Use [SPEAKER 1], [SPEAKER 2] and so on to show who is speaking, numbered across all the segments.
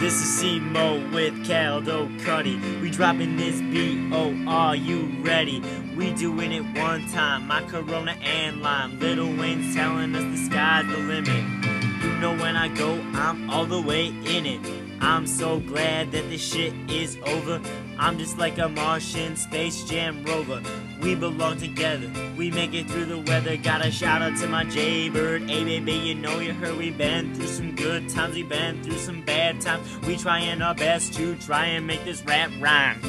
[SPEAKER 1] This is C-Mo with Caldo Cuddy. We dropping this beat, oh, are you ready? We doing it one time, my Corona and lime. Lil Wayne's telling us the sky's the limit. You know when I go, I'm all the way in it. I'm so glad that this shit is over. I'm just like a Martian Space Jam rover. We belong together, we make it through the weather. Got a shout out to my Jaybird. Hey baby, you know you heard we been through some good times, we been through some bad times. We trying our best to try and make this rap rhyme.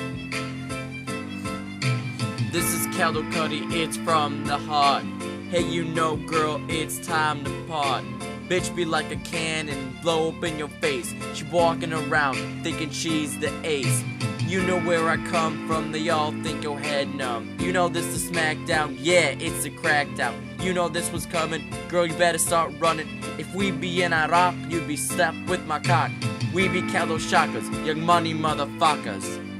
[SPEAKER 2] This is Caldo Cuddy, it's from the heart. Hey, you know, girl, it's time to part. Bitch be like a cannon, blow up in your face. She walking around, thinking she's the ace. You know where I come from, they all think your head numb. You know this is SmackDown, yeah, it's a crackdown. You know this was coming, girl, you better start running. If we be in Iraq, you'd be stepped with my cock. We be Caldo Shockers, young money motherfuckers.